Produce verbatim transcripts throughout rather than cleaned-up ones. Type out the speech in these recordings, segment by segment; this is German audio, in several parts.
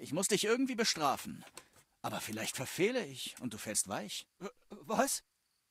Ich muss dich irgendwie bestrafen. Aber vielleicht verfehle ich und du fällst weich. W- Was?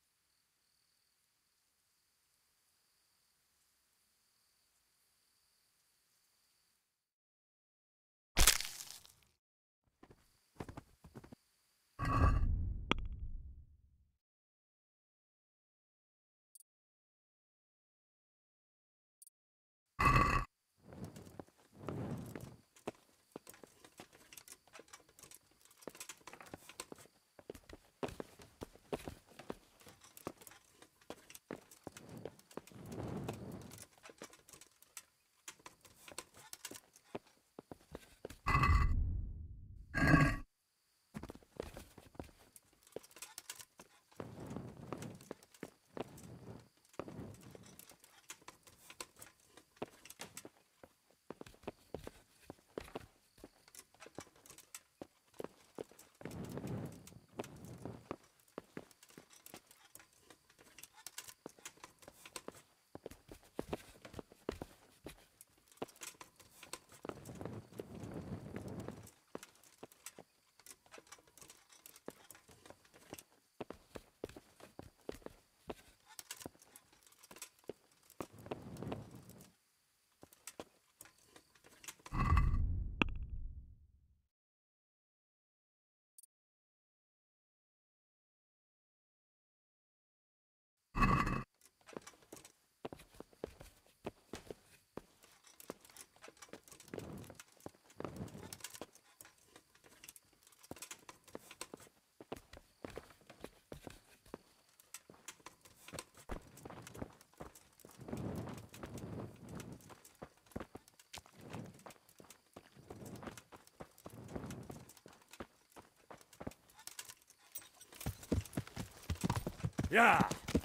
Ja!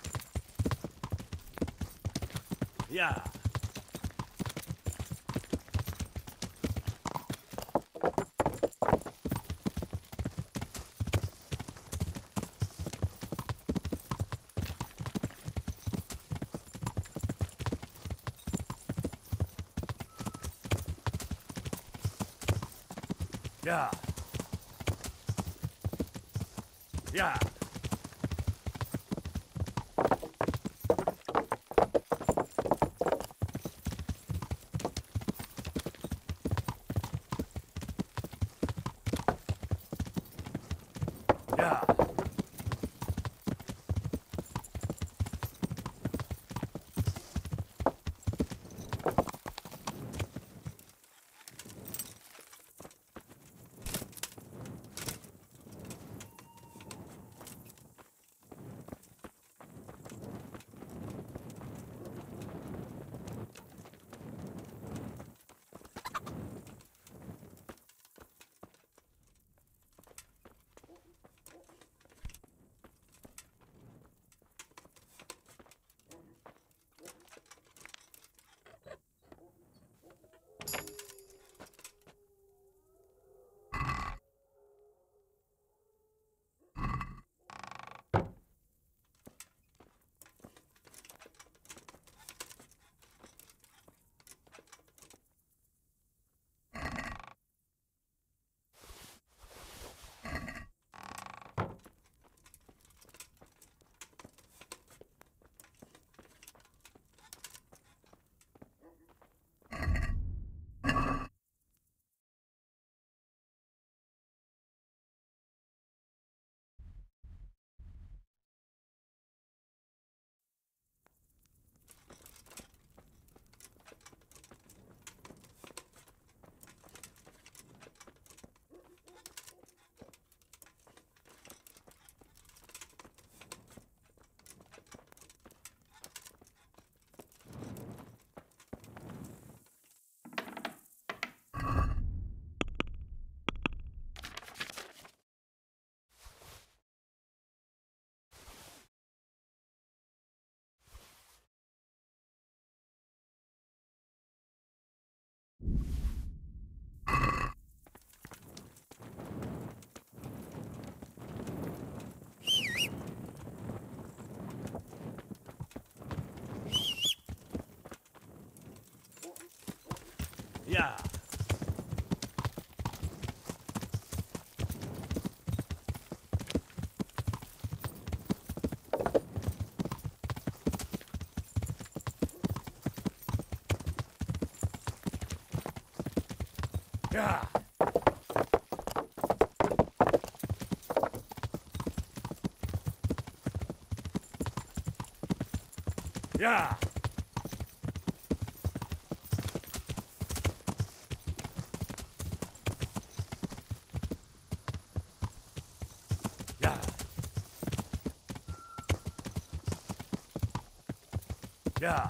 Ja! Ja! Ja! Ja! Ja! Ja. Ja. Ja. Ja.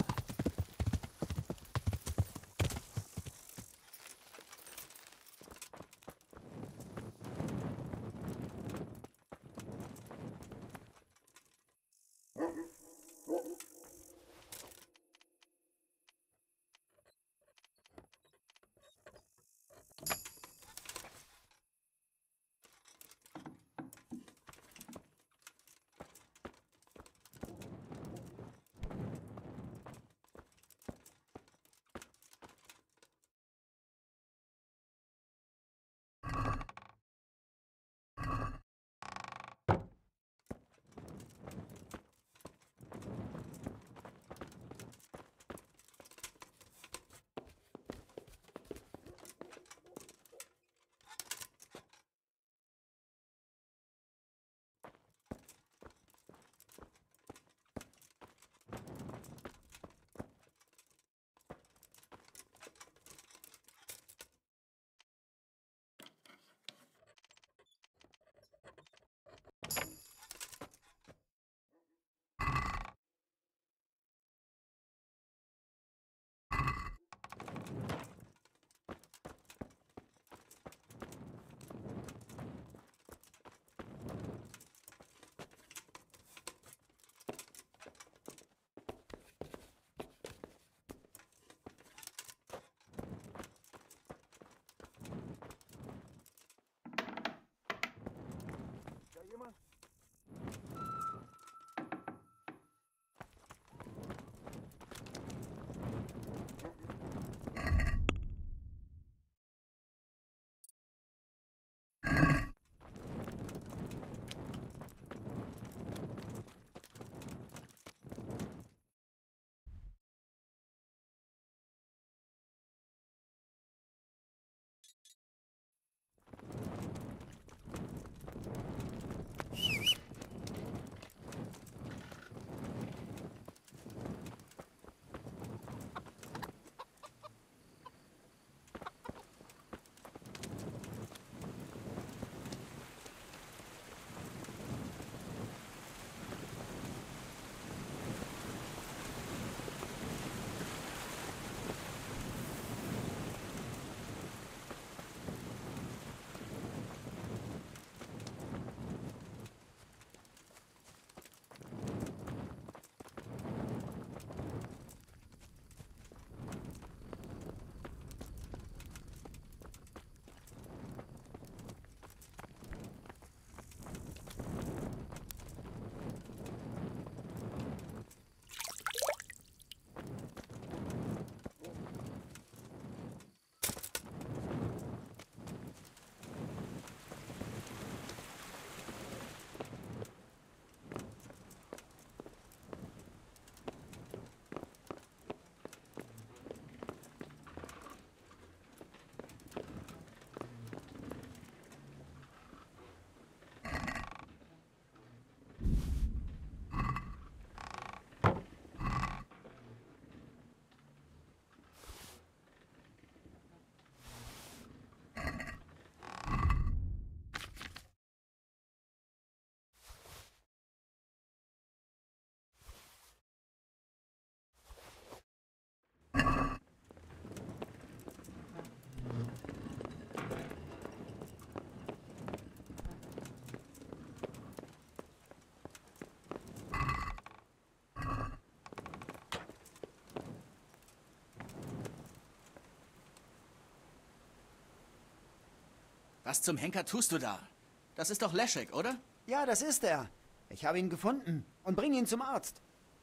Was zum Henker tust du da? Das ist doch Leszek, oder? Ja, das ist er. Ich habe ihn gefunden und bringe ihn zum Arzt.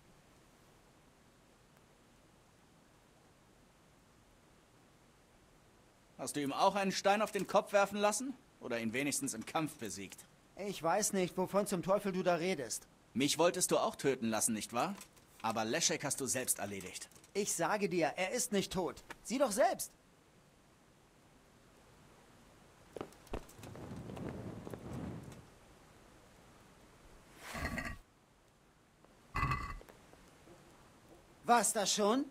Hast du ihm auch einen Stein auf den Kopf werfen lassen? Oder ihn wenigstens im Kampf besiegt? Ich weiß nicht, wovon zum Teufel du da redest. Mich wolltest du auch töten lassen, nicht wahr? Aber Leszek hast du selbst erledigt. Ich sage dir, er ist nicht tot. Sieh doch selbst. War's das schon?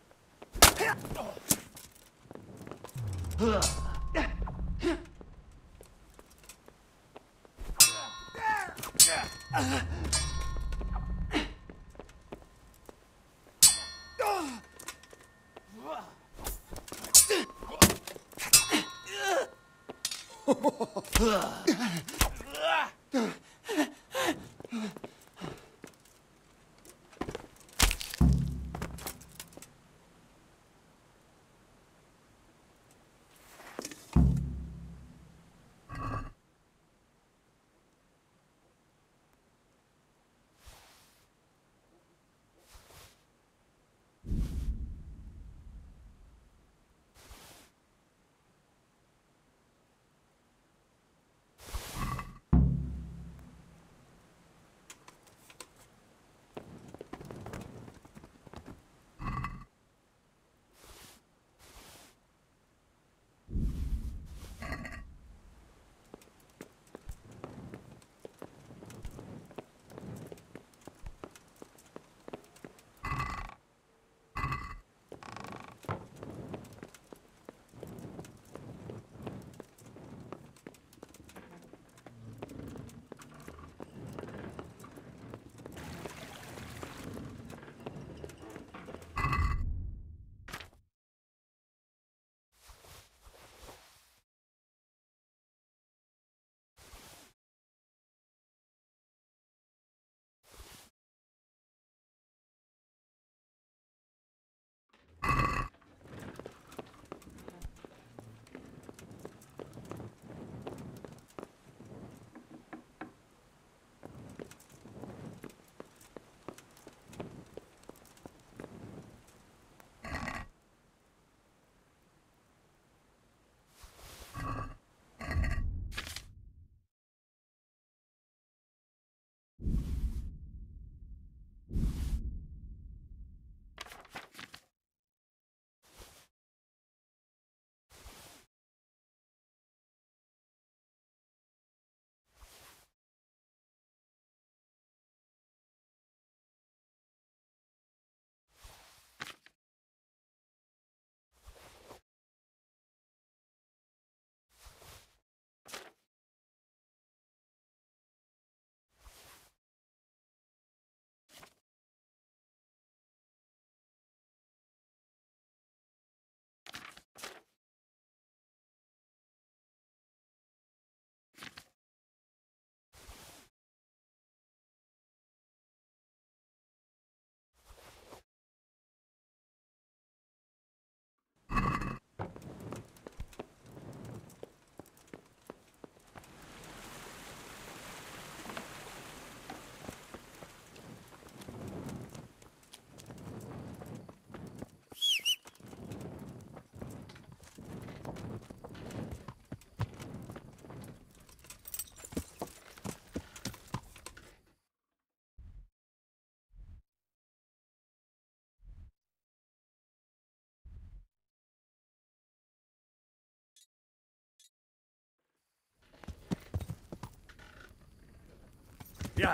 Ja.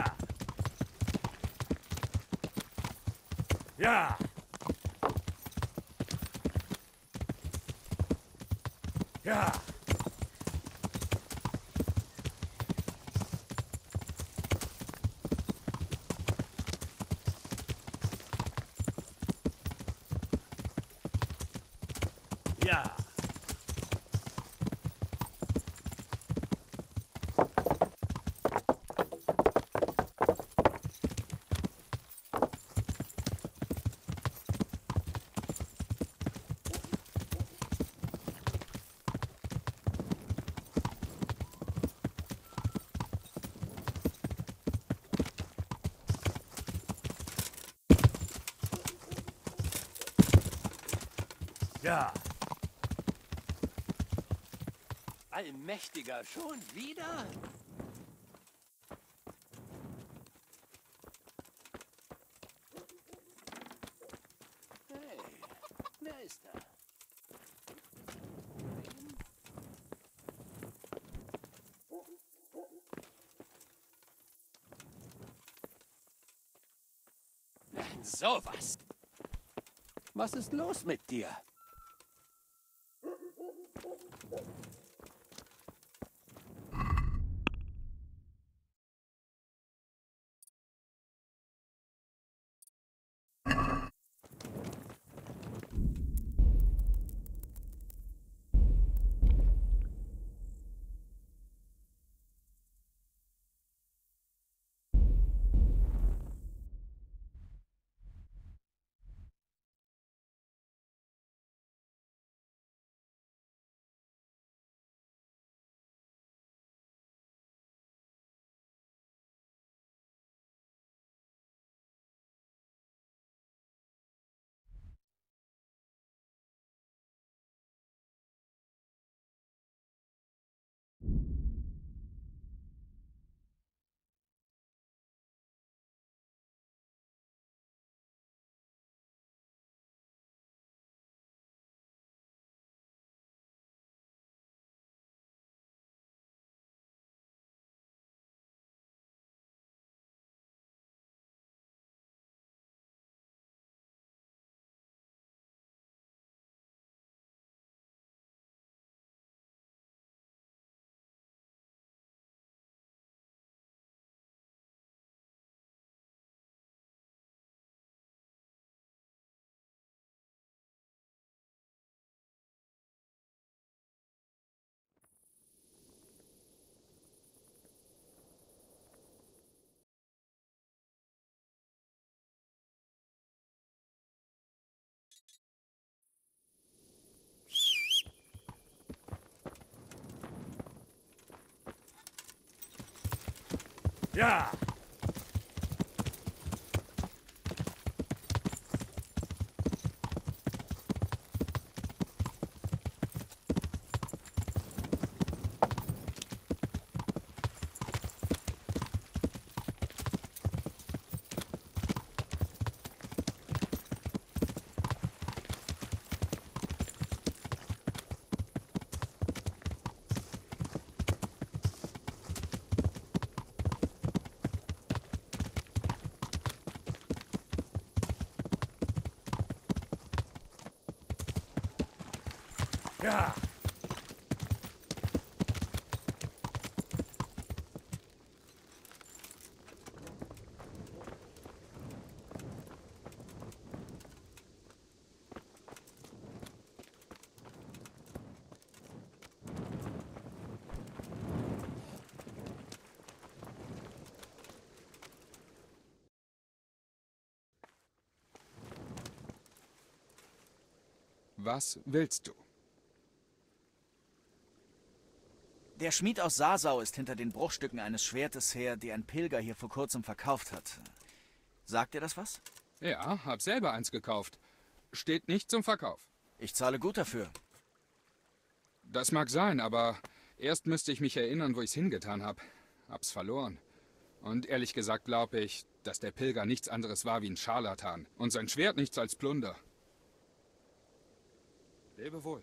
Ja. Ja. Ja. Ja. Allmächtiger, schon wieder? Hey, wer ist da? Nein, sowas. Was ist los mit dir? Ja! Ja! Was willst du? Der Schmied aus Sasau ist hinter den Bruchstücken eines Schwertes her, die ein Pilger hier vor kurzem verkauft hat. Sagt dir das was? Ja, hab selber eins gekauft. Steht nicht zum Verkauf. Ich zahle gut dafür. Das mag sein, aber erst müsste ich mich erinnern, wo ich's hingetan hab. Hab's verloren. Und ehrlich gesagt glaube ich, dass der Pilger nichts anderes war wie ein Scharlatan und sein Schwert nichts als Plunder. Lebe wohl.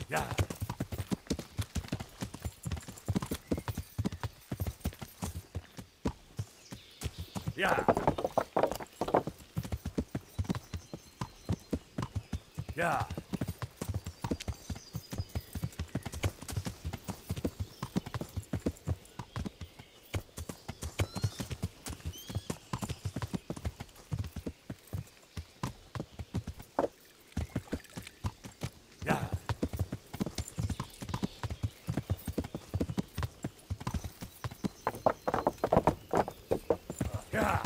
Ja. Ja. Ja. Ja. Ja.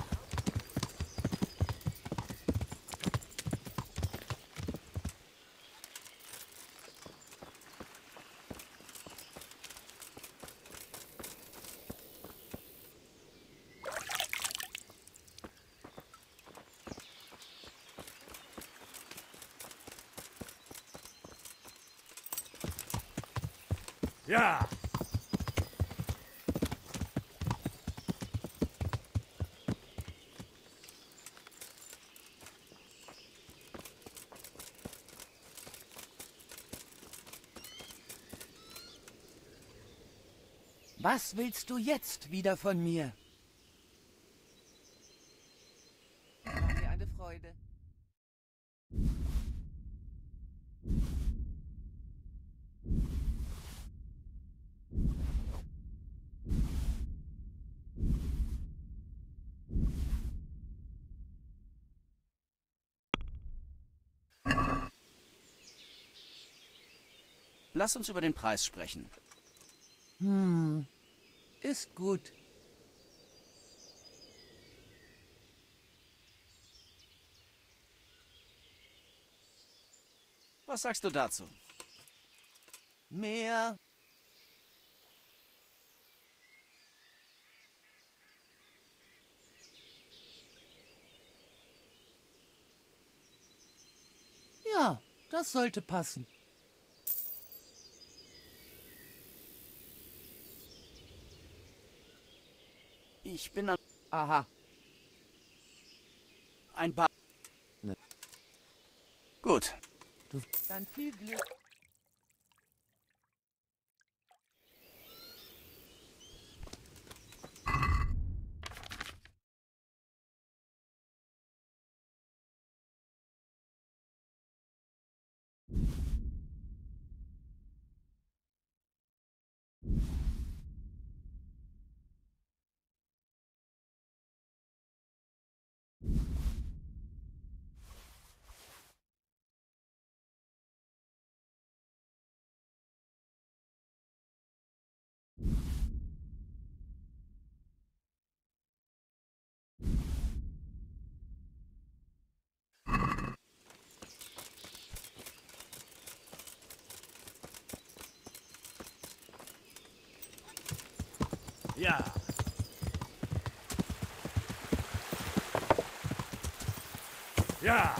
Ja. Was willst du jetzt wieder von mir? War mir eine Freude. Lass uns über den Preis sprechen. Hm, ist gut. Was sagst du dazu? Mehr. Ja, das sollte passen. Ich bin an Aha. ein paar... Ne. Gut. Du dann viel Glück. Ja. Ja.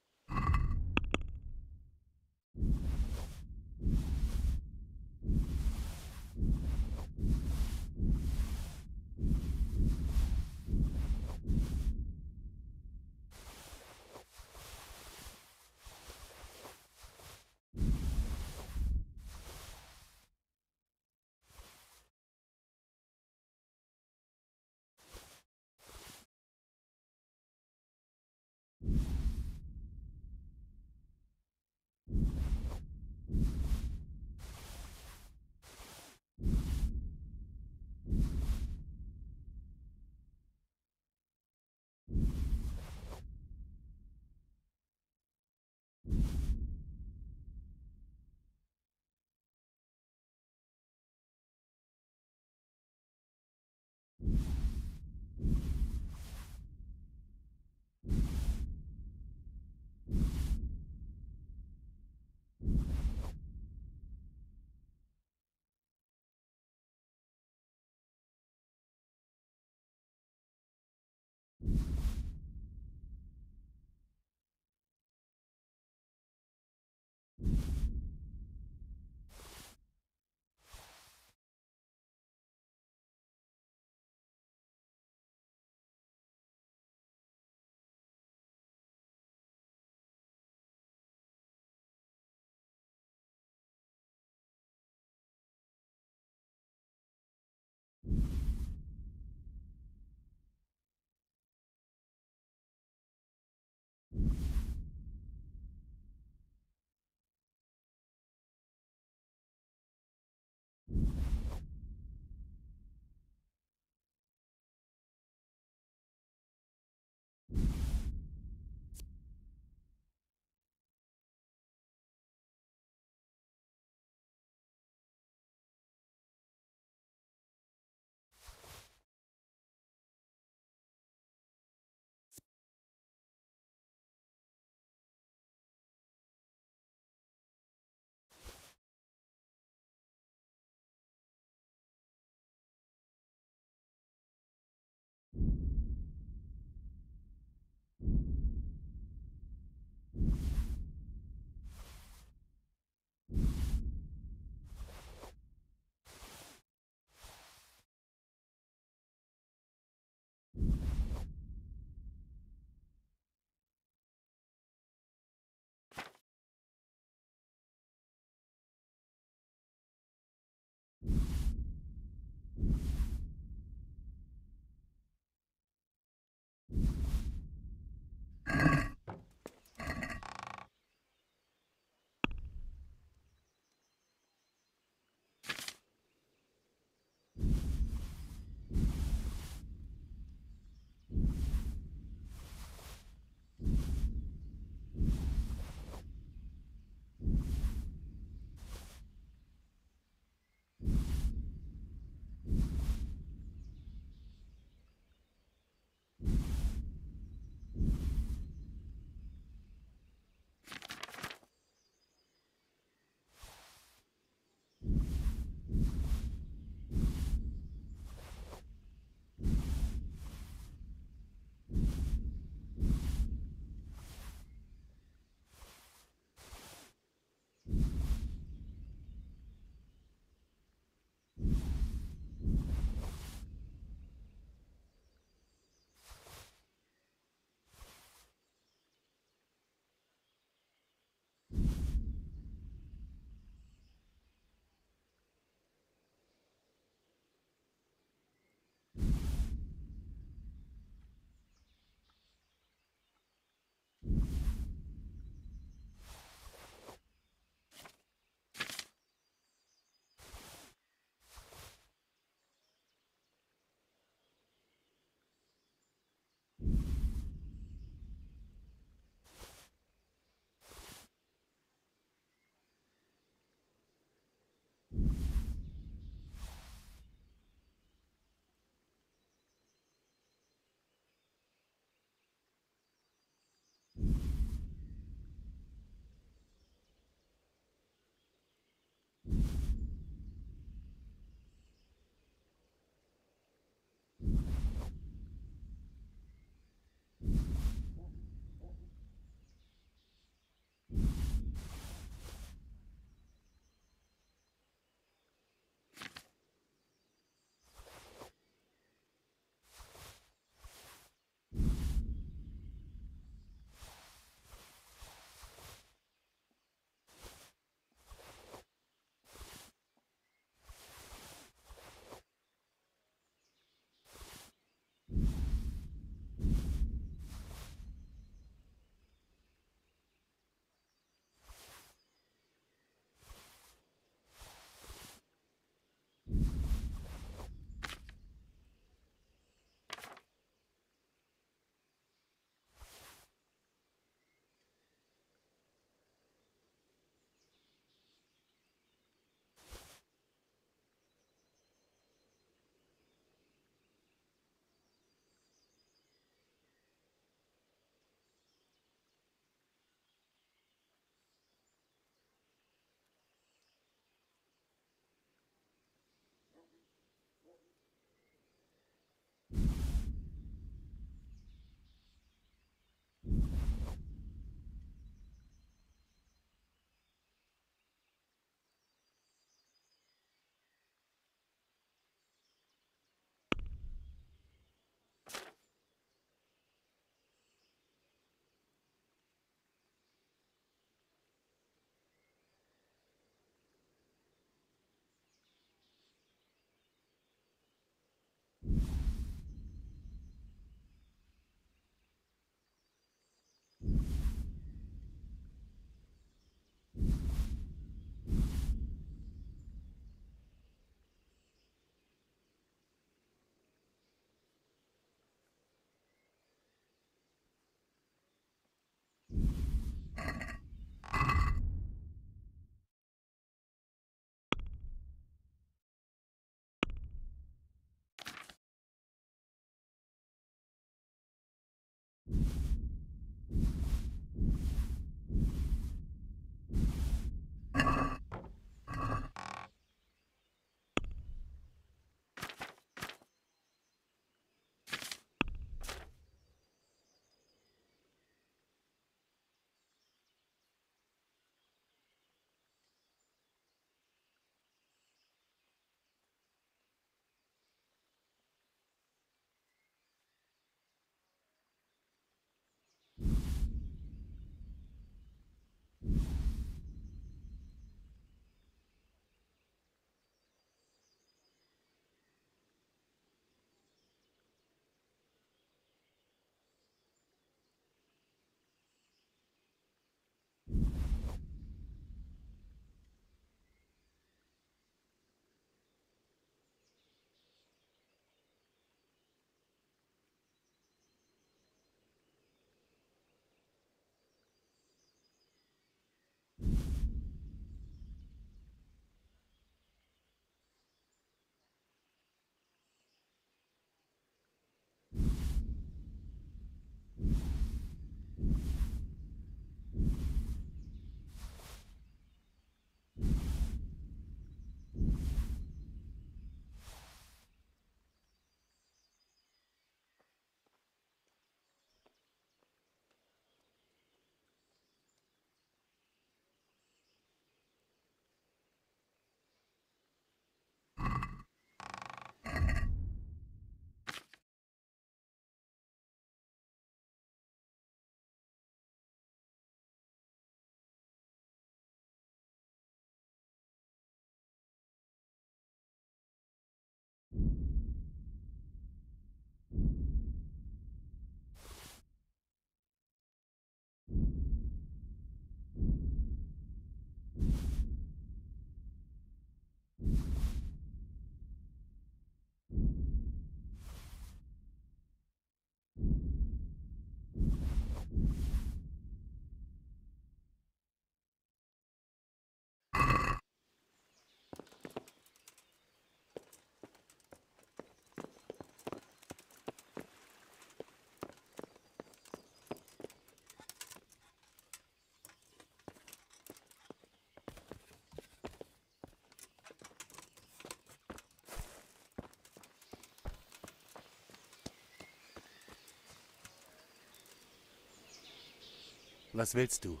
Was willst du?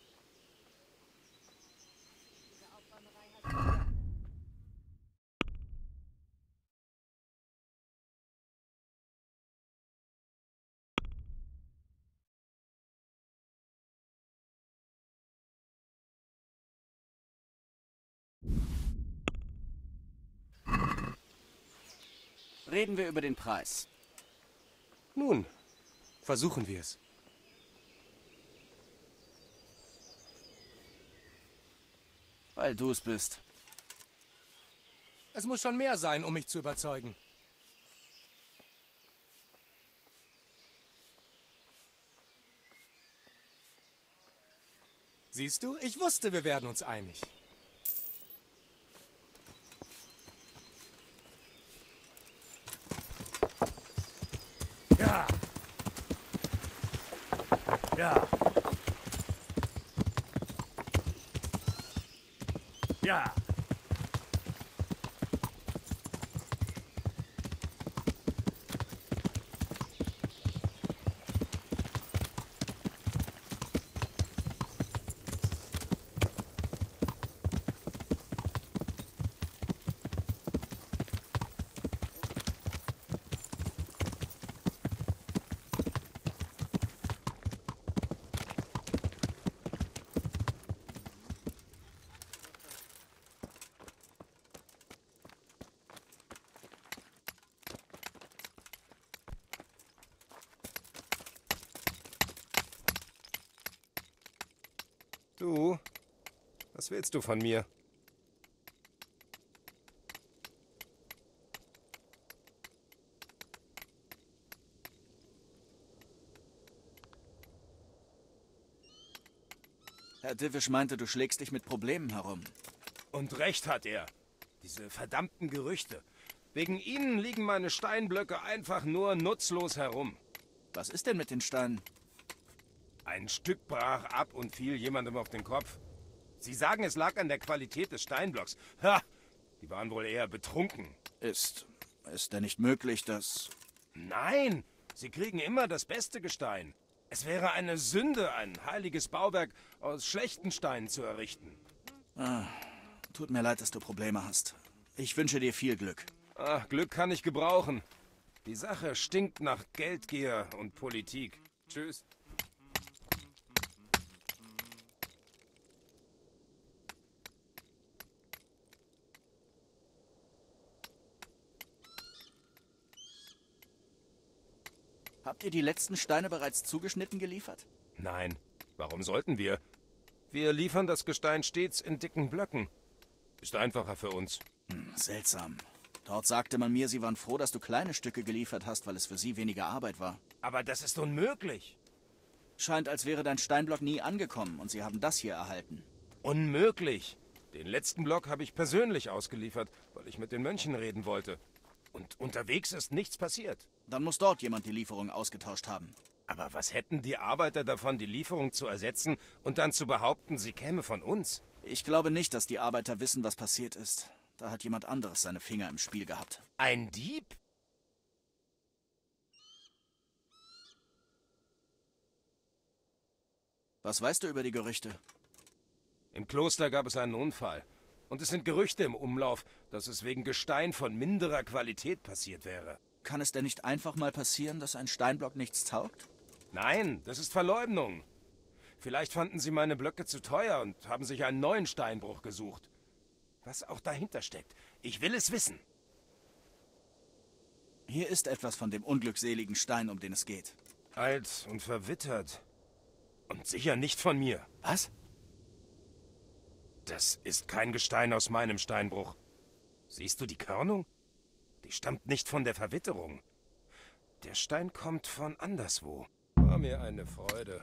Reden wir über den Preis. Nun, versuchen wir es. Weil du es bist. Es muss schon mehr sein, um mich zu überzeugen. Siehst du, ich wusste, wir werden uns einig. Ja. Ja. Ja. Du, was willst du von mir? Herr Divish meinte, du schlägst dich mit Problemen herum. Und recht hat er. Diese verdammten Gerüchte. Wegen ihnen liegen meine Steinblöcke einfach nur nutzlos herum. Was ist denn mit den Steinen? Ein Stück brach ab und fiel jemandem auf den Kopf. Sie sagen, es lag an der Qualität des Steinblocks. Ha! Die waren wohl eher betrunken. Ist... ist denn nicht möglich, dass... Nein! Sie kriegen immer das beste Gestein. Es wäre eine Sünde, ein heiliges Bauwerk aus schlechten Steinen zu errichten. Ah, tut mir leid, dass du Probleme hast. Ich wünsche dir viel Glück. Ach, Glück kann ich gebrauchen. Die Sache stinkt nach Geldgier und Politik. Tschüss. Habt ihr die letzten Steine bereits zugeschnitten geliefert? Nein, warum sollten wir? Wir liefern das Gestein stets in dicken Blöcken. Ist einfacher für uns. Hm, seltsam. Dort sagte man mir, sie waren froh, dass du kleine Stücke geliefert hast, weil es für sie weniger Arbeit war. Aber das ist unmöglich. Scheint, als wäre dein Steinblock nie angekommen und sie haben das hier erhalten. Unmöglich. Den letzten Block habe ich persönlich ausgeliefert, weil ich mit den Mönchen reden wollte. Und unterwegs ist nichts passiert. Dann muss dort jemand die Lieferung ausgetauscht haben. Aber was hätten die Arbeiter davon, die Lieferung zu ersetzen und dann zu behaupten, sie käme von uns? Ich glaube nicht, dass die Arbeiter wissen, was passiert ist. Da hat jemand anderes seine Finger im Spiel gehabt. Ein Dieb? Was weißt du über die Gerüchte? Im Kloster gab es einen Unfall. Und es sind Gerüchte im Umlauf, dass es wegen Gestein von minderer Qualität passiert wäre. Kann es denn nicht einfach mal passieren, dass ein Steinblock nichts taugt? Nein, das ist Verleumdung. Vielleicht fanden sie meine Blöcke zu teuer und haben sich einen neuen Steinbruch gesucht. Was auch dahinter steckt. Ich will es wissen. Hier ist etwas von dem unglückseligen Stein, um den es geht. Alt und verwittert. Und sicher nicht von mir. Was? Das ist kein Gestein aus meinem Steinbruch. Siehst du die Körnung? Die stammt nicht von der Verwitterung. Der Stein kommt von anderswo. War mir eine Freude.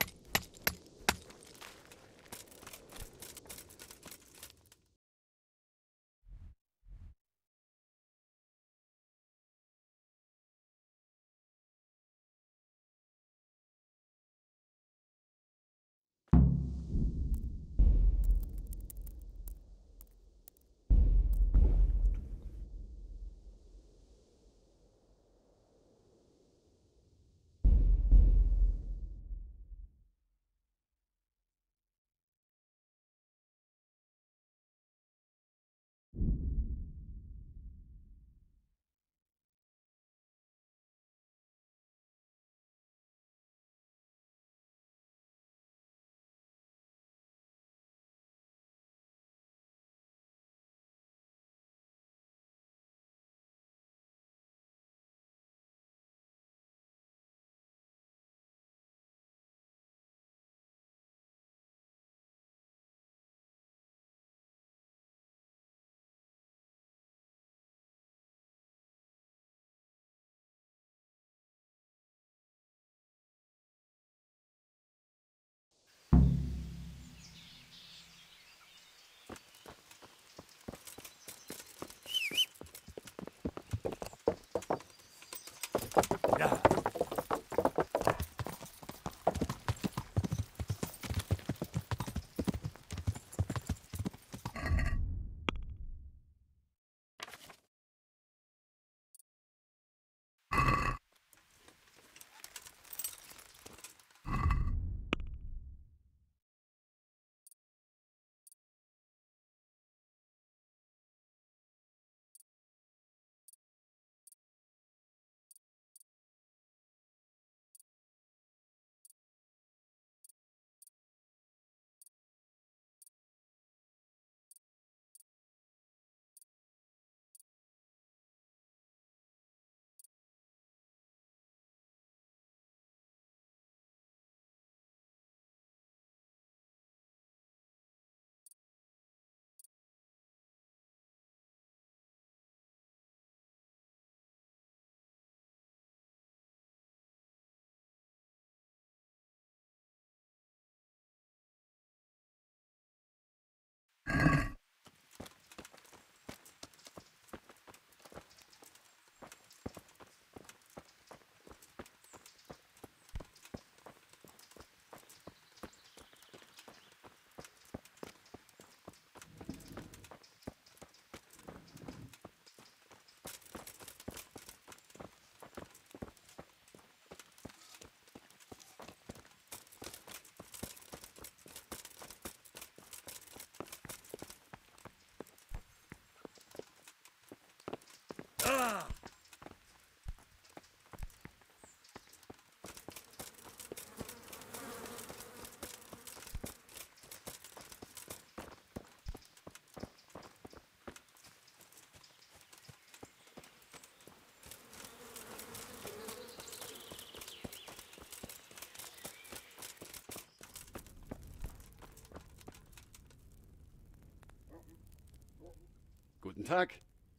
Tag.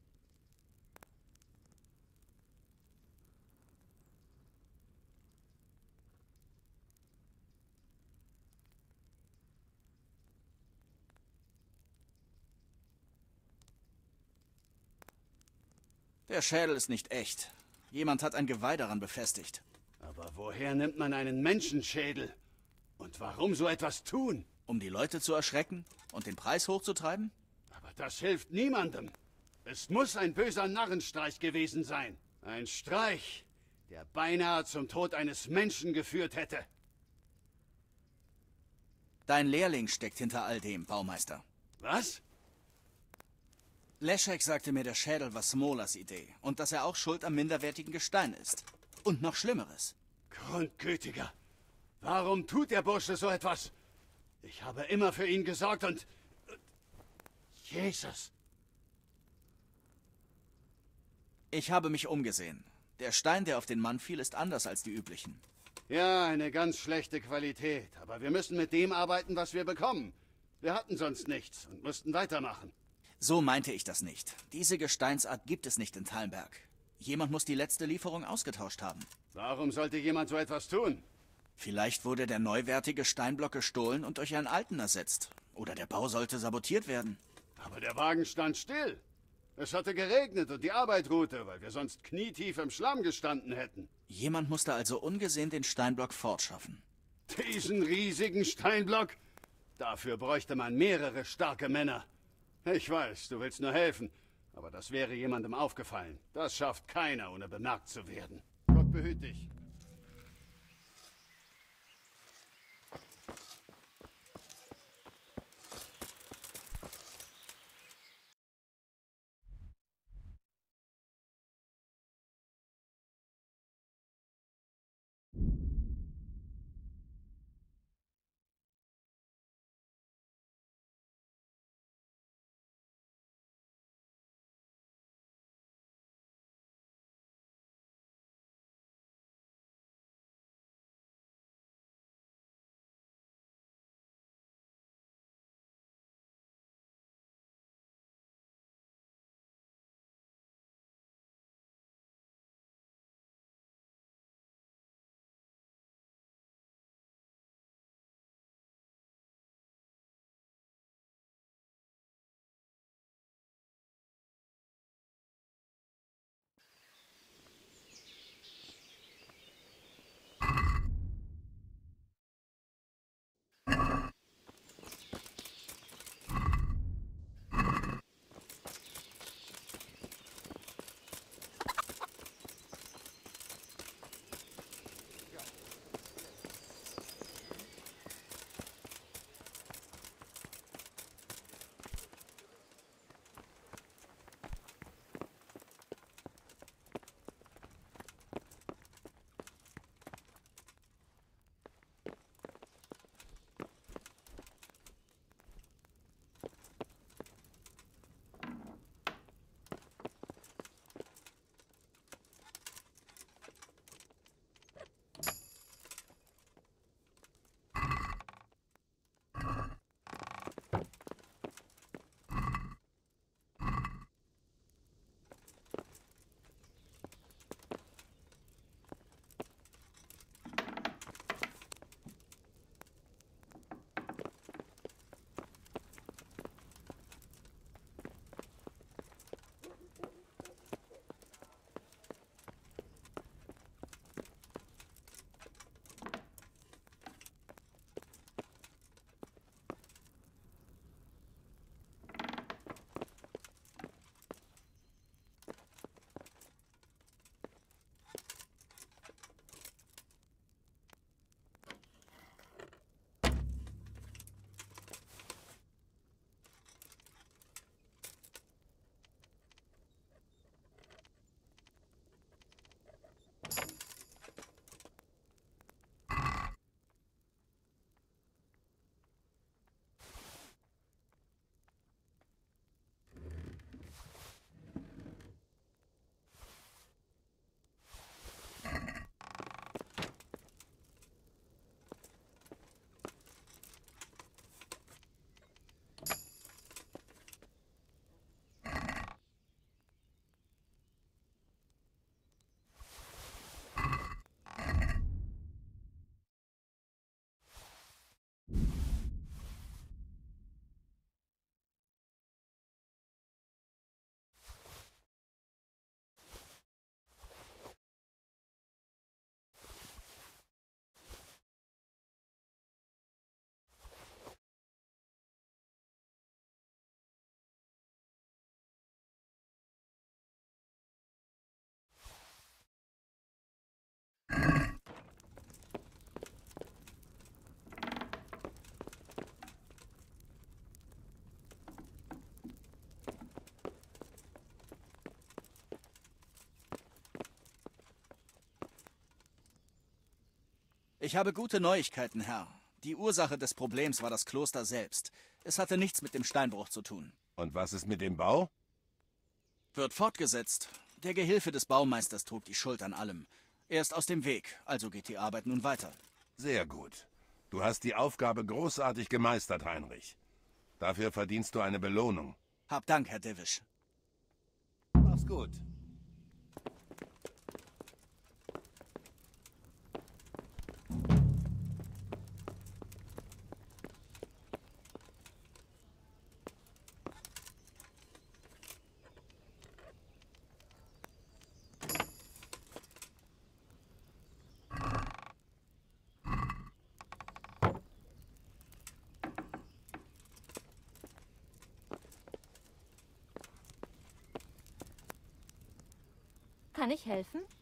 Der Schädel ist nicht echt. Jemand hat ein Geweih daran befestigt. Aber woher nimmt man einen Menschenschädel? Und warum so etwas tun? Um die Leute zu erschrecken und den Preis hochzutreiben? Aber das hilft niemandem. Es muss ein böser Narrenstreich gewesen sein. Ein Streich, der beinahe zum Tod eines Menschen geführt hätte. Dein Lehrling steckt hinter all dem, Baumeister. Was? Leszek sagte mir, der Schädel war Smolas Idee und dass er auch schuld am minderwertigen Gestein ist. Und noch Schlimmeres. Grundgütiger, warum tut der Bursche so etwas? Ich habe immer für ihn gesorgt und... Jesus. Ich habe mich umgesehen. Der Stein, der auf den Mann fiel, ist anders als die üblichen. Ja, eine ganz schlechte Qualität. Aber wir müssen mit dem arbeiten, was wir bekommen. Wir hatten sonst nichts und mussten weitermachen. So meinte ich das nicht. Diese Gesteinsart gibt es nicht in Talmberg. Jemand muss die letzte Lieferung ausgetauscht haben. Warum sollte jemand so etwas tun? Vielleicht wurde der neuwertige Steinblock gestohlen und durch einen alten ersetzt. Oder der Bau sollte sabotiert werden. Aber der Wagen stand still. Es hatte geregnet und die Arbeit ruhte, weil wir sonst knietief im Schlamm gestanden hätten. Jemand musste also ungesehen den Steinblock fortschaffen. Diesen riesigen Steinblock? Dafür bräuchte man mehrere starke Männer. Ich weiß, du willst nur helfen, aber das wäre jemandem aufgefallen. Das schafft keiner, ohne bemerkt zu werden. Gott behüte dich. Ich habe gute Neuigkeiten, Herr. Die Ursache des Problems war das Kloster selbst. Es hatte nichts mit dem Steinbruch zu tun. Und was ist mit dem Bau? Wird fortgesetzt. Der Gehilfe des Baumeisters trug die Schuld an allem. Er ist aus dem Weg, also geht die Arbeit nun weiter. Sehr gut. Du hast die Aufgabe großartig gemeistert, Heinrich. Dafür verdienst du eine Belohnung. Hab Dank, Herr Divish. Mach's gut. Kann ich helfen?